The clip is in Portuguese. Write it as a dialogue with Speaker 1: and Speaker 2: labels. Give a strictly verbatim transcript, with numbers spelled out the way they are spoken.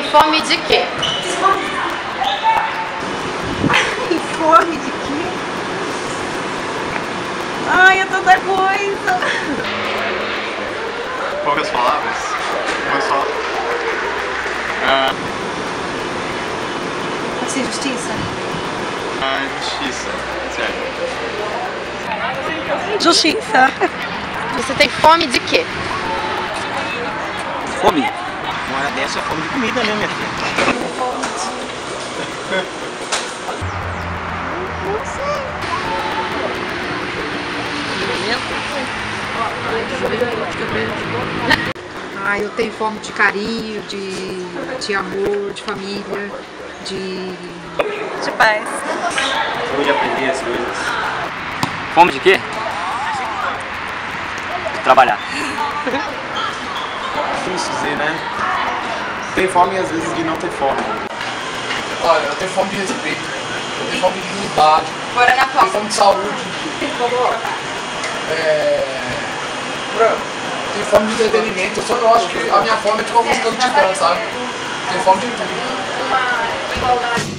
Speaker 1: fome de quê?
Speaker 2: Tem fome de quê? Ai, é tanta coisa.
Speaker 3: Poucas palavras? Uma só. Ah,
Speaker 2: Pode ser justiça?
Speaker 3: ah, justiça. Sério.
Speaker 2: Justiça.
Speaker 1: Você tem fome de quê?
Speaker 4: Fome? Uma hora dessa é fome de comida, né, minha filha?
Speaker 5: Ah, eu tenho fome de carinho, de, de amor, de família, de...
Speaker 2: De paz.
Speaker 4: Fome de aprender as coisas.
Speaker 6: Fome de quê? Trabalhar.
Speaker 3: Difícil dizer, né? Tem fome e às vezes de não ter fome.
Speaker 7: Olha, eu tenho fome de respeito, eu tenho fome de dignidade, eu tenho fome de saúde, é... eu tenho fome de entretenimento. Eu só não acho que a minha fome é tipo alguns cantos de titã, sabe? Eu tenho fome de tudo.